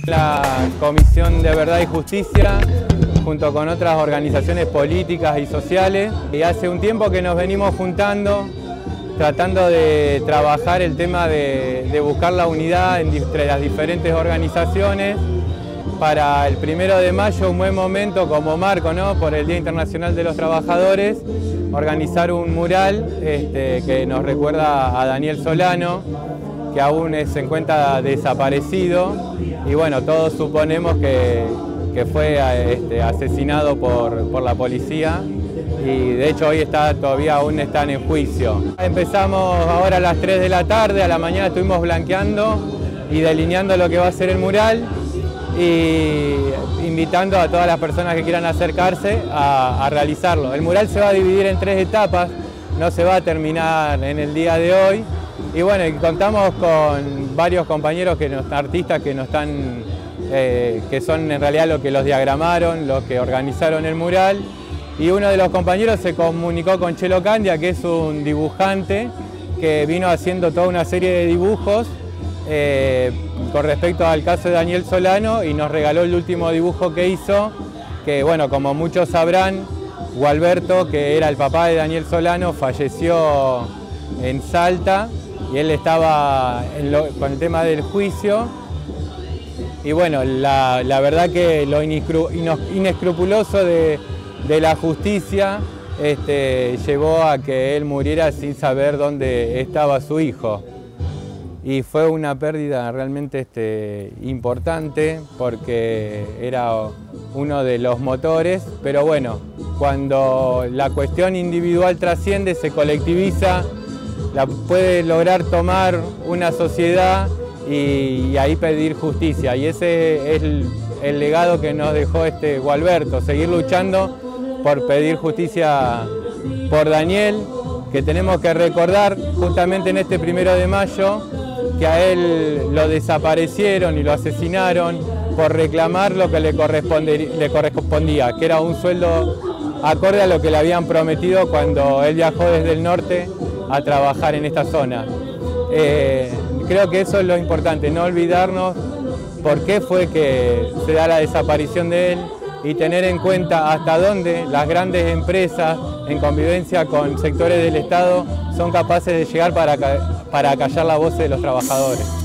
La Comisión de Verdad y Justicia, junto con otras organizaciones políticas y sociales, y hace un tiempo que nos venimos juntando, tratando de trabajar el tema de buscar la unidad entre las diferentes organizaciones para el 1 de mayo, un buen momento como marco, ¿no?, por el Día Internacional de los Trabajadores, organizar un mural que nos recuerda a Daniel Solano, que aún se encuentra desaparecido, y bueno, todos suponemos que fue asesinado por la policía, y de hecho hoy todavía aún están en juicio. Empezamos ahora a las 3 de la tarde, a la mañana estuvimos blanqueando y delineando lo que va a ser el mural, y invitando a todas las personas que quieran acercarse a realizarlo. El mural se va a dividir en 3 etapas, no se va a terminar en el día de hoy, y bueno, contamos con varios compañeros artistas que que son en realidad los que los diagramaron, los que organizaron el mural, y uno de los compañeros se comunicó con Chelo Candia, que es un dibujante que vino haciendo toda una serie de dibujos con respecto al caso de Daniel Solano, y nos regaló el último dibujo que hizo, que bueno, como muchos sabrán, Gualberto, que era el papá de Daniel Solano, falleció en Salta, y él estaba con el tema del juicio, y bueno, la verdad que lo inescrupuloso de la justicia llevó a que él muriera sin saber dónde estaba su hijo. Y fue una pérdida realmente importante, porque era uno de los motores, pero bueno, cuando la cuestión individual trasciende, se colectiviza, la puede lograr tomar una sociedad y ahí pedir justicia, y ese es el legado que nos dejó Gualberto, seguir luchando por pedir justicia por Daniel, que tenemos que recordar justamente en este 1 de mayo, que a él lo desaparecieron y lo asesinaron por reclamar lo que le correspondía, que era un sueldo acorde a lo que le habían prometido cuando él viajó desde el norte a trabajar en esta zona. Creo que eso es lo importante, no olvidarnos por qué fue que se da la desaparición de él, y tener en cuenta hasta dónde las grandes empresas, en convivencia con sectores del Estado, son capaces de llegar para acallar la voz de los trabajadores.